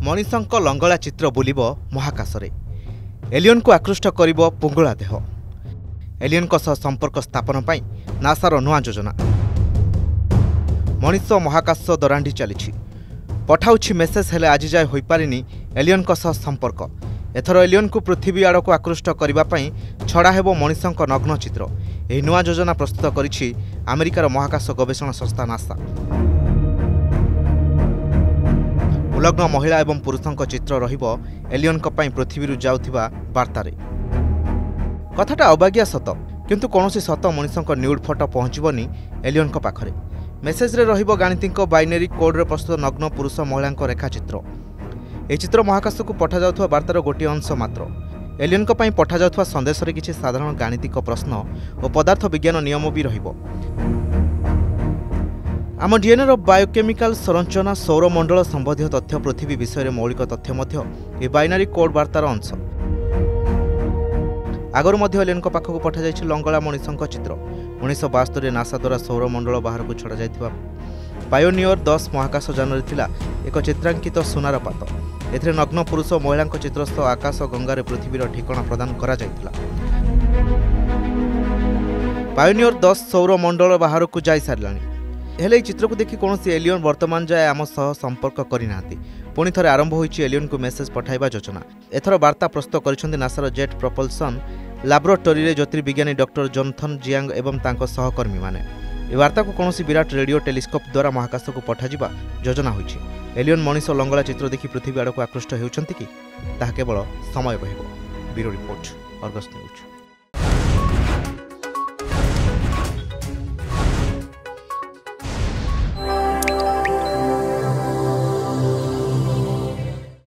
मनीषंक लंगला चित्र बुलिब महाकाशरे एलियन को आकृष्ट करिब पुंगुला देह। एलियन संपर्क स्थापन पाई नासार नुआ योजना। मनीष महाकाश दरांडी चली पठाउछि मेसेज हेले आज जाए होई पारिनी एलियन संपर्क। एथर एलियन को पृथ्वी आड़ को आकृष्ट करबा पई छड़ा हेबो मनीषंक नग्न चित्र। एही नुआ योजना प्रस्तुत करिछि अमेरिकार महाकाश गवेषणा संस्था नासा। उलग्न महिला एवं पुरुषों चित्र रहिबो एलियन पई पृथ्वी जाउथिबा वार्तारे। कथाटा अबाग्या सत, किंतु कौनसी सत मनीषों न्यूड फोटो पहुंचबनी एलियन पाखरे। मेसेज रे रहिबो गाणितिक बाइनरी कोड रे प्रस्तुत नग्न पुरुष महिला रेखाचित्र। ए चित्र महाकाश को पठा जाउथवा वार्तार गोटे अंश मात्र। एलियन पई पठा जाउथवा संदेश रे किछि साधारण गाणितिक प्रश्न और पदार्थ विज्ञान नियम भी रहिबो। आम डीएनए बायोकेमिकल संरचना सौरमंडल संबंधी तथ्य पृथ्वी विषय मौलिक तथ्य मध्य ए बाइनरी कोड वार्तार अंश। आगर मध्य एलियन पाखक पठा जाइछि लंगला मनीषंक चित्र। 1972 नासा द्वारा सौरमंडल बाहर को छड़ा जाइथिबा पायोनियर 10 महाकाश यान थिला एक चित्रांकित सुनार पात। एथिरे नग्न पुरुष महिला चित्र सह आकाश गंगारे पृथ्वीर ठिकाना प्रदान करा जाइथिला। पायोनियर 10 सौरमंडल बाहर को जाई सारलानी। हेले चित्र को देखि कौन एलियन वर्तमान जाए आम सह संपर्क करना। पुणी थे आरंभ होइछि एलियन को मेसेज पठाइबा योजना। एथर वार्ता प्रस्तुत करिसेंति नासार जेट प्रपल्सन लैबोरेटरी रे ज्योतिर्विज्ञानी डॉक्टर जोनथन जियांग एवं तांको सहकर्मी माने। ए वार्ता को कौन विराट रेडियो टेलीस्कोप द्वारा महाकाश को पठाजिबा योजना होइछि। एलियन मनीष लंगला चित्र देखि पृथ्वी आड़ को आकृष्ट हेउछंती कि ताहा केवल समय बहिबो। Bureau report, Argus news.